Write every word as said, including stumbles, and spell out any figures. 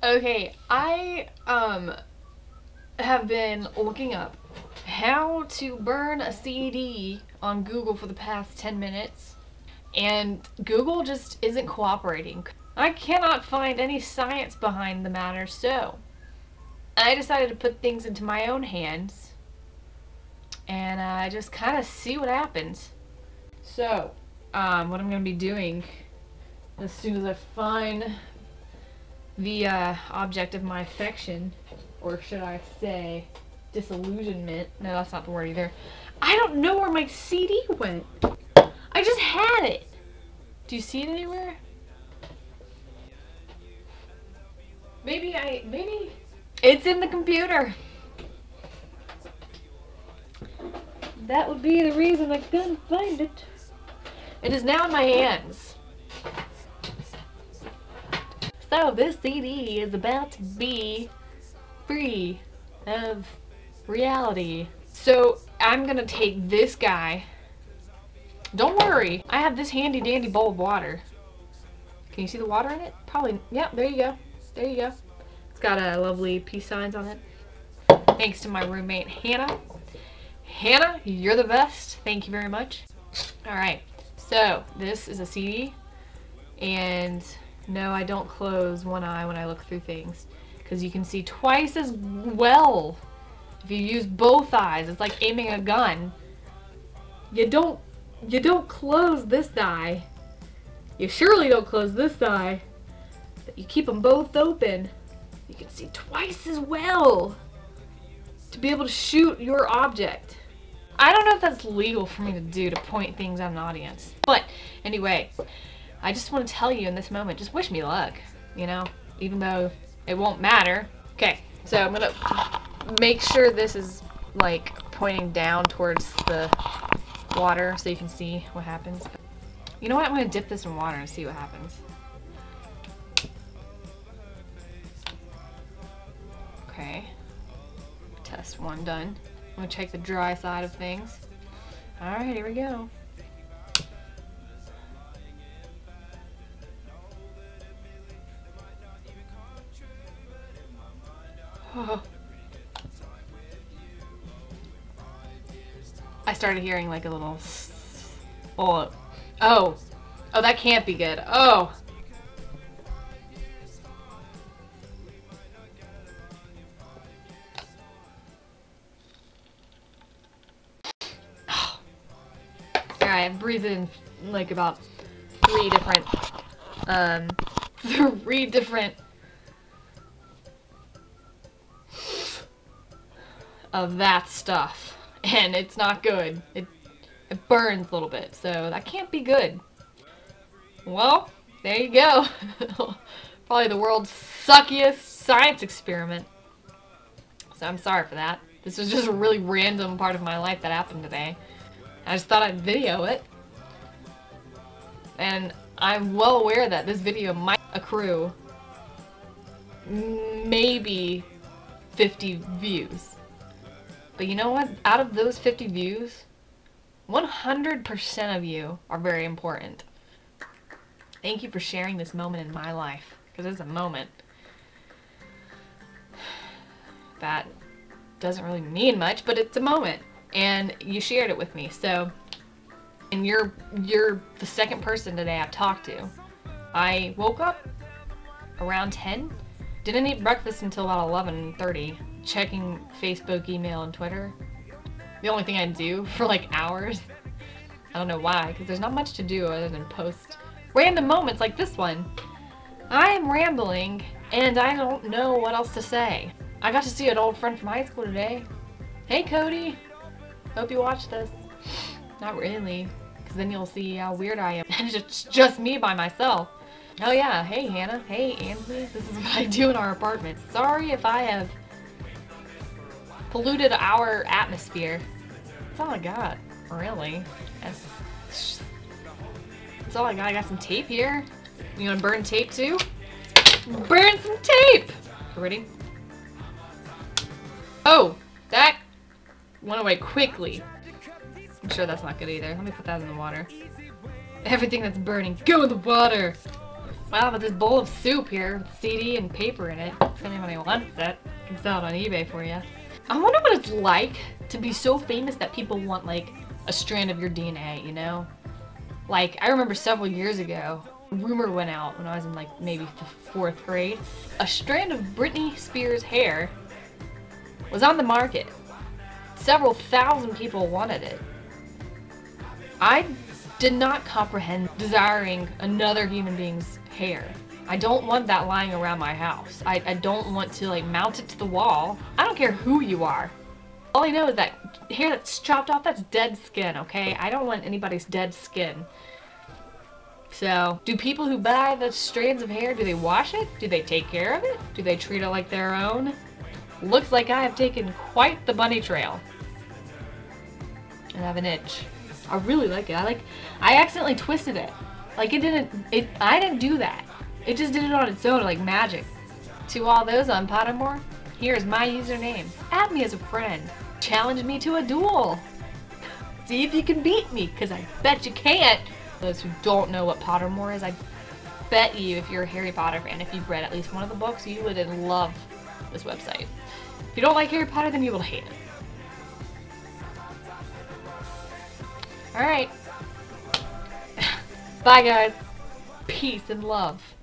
Okay, I um have been looking up how to burn a C D on Google for the past ten minutes, and Google just isn't cooperating. I cannot find any science behind the matter, so I decided to put things into my own hands and uh, just kind of see what happens. So, um, what I'm going to be doing as soon as I find the uh, object of my affection, or should I say disillusionment. No, that's not the word either. I don't know where my C D went. I just had it. Do you see it anywhere? Maybe I, maybe it's in the computer. That would be the reason I couldn't find it. It is now in my hands. So this C D is about to be free of reality. So I'm gonna take this guy. Don't worry, I have this handy dandy bowl of water. Can you see the water in it? Probably. Yeah, there you go. There you go. It's got a uh, lovely peace signs on it. Thanks to my roommate Hannah. Hannah, you're the best. Thank you very much. Alright, so this is a C D, and no, I don't close one eye when I look through things, because you can see twice as well if you use both eyes. It's like aiming a gun. You don't, you don't close this eye. You surely don't close this eye. But you keep them both open. You can see twice as well to be able to shoot your object. I don't know if that's legal for me to do, to point things at an audience. But anyway, I just want to tell you in this moment, just wish me luck, you know, even though it won't matter. Okay, so I'm gonna make sure this is like pointing down towards the water so you can see what happens. You know what, I'm gonna dip this in water and see what happens. Okay, test one done. I'm gonna check the dry side of things. Alright, here we go. Oh. I started hearing like a little oh oh oh that can't be good. Oh, alright, breathe in like about three different um three different of that stuff, and it's not good. It it burns a little bit, so that can't be good. Well, there you go. Probably the world's suckiest science experiment. So I'm sorry for that. This was just a really random part of my life that happened today. I just thought I'd video it. And I'm well aware that this video might accrue maybe fifty views. But you know what? Out of those fifty views, one hundred percent of you are very important. Thank you for sharing this moment in my life, because it's a moment that doesn't really mean much, but it's a moment, and you shared it with me. So, and you're you're the second person today I've talked to. I woke up around ten, didn't eat breakfast until about eleven thirty. Checking Facebook, email, and Twitter. The only thing I do for like hours. I don't know why, because there's not much to do other than post random moments like this one. I am rambling, and I don't know what else to say. I got to see an old friend from high school today. Hey Cody, hope you watch this. Not really, because then you'll see how weird I am. And it's just me by myself. Oh yeah, hey Hannah, hey Ansley, this is what I do in our apartment. Sorry if I have polluted our atmosphere. That's all I got, really. That's, that's all I got. I got some tape here. You wanna burn tape too? Burn some tape! You ready? Oh, that went away quickly. I'm sure that's not good either. Let me put that in the water. Everything that's burning, go in the water! Wow, but this bowl of soup here with C D and paper in it. If anybody wants it, I can sell it on eBay for you. I wonder what it's like to be so famous that people want like a strand of your D N A, you know? Like, I remember several years ago, a rumor went out when I was in like maybe the fourth grade. A strand of Britney Spears' hair was on the market. Several thousand people wanted it. I did not comprehend desiring another human being's hair. I don't want that lying around my house. I, I don't want to like mount it to the wall. I don't care who you are. All I know is that hair that's chopped off, that's dead skin, okay? I don't want anybody's dead skin. So, do people who buy the strands of hair, do they wash it? Do they take care of it? Do they treat it like their own? Looks like I have taken quite the bunny trail. And I have an itch. I really like it. I like, I accidentally twisted it. Like it didn't, it, I didn't do that. It just did it on its own, like magic. To all those on Pottermore, here's my username. Add me as a friend. Challenge me to a duel. See if you can beat me, because I bet you can't. Those who don't know what Pottermore is, I bet you if you're a Harry Potter fan, if you've read at least one of the books, you would love this website. If you don't like Harry Potter, then you will hate it. Alright. Bye guys. Peace and love.